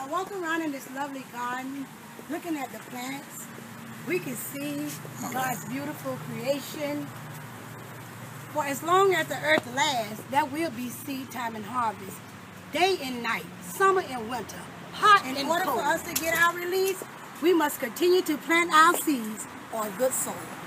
I walk around in this lovely garden, looking at the plants, we can see God's beautiful creation. For as long as the earth lasts, there will be seed time and harvest, day and night, summer and winter, hot and cold. In order for us to get our release, we must continue to plant our seeds on good soil.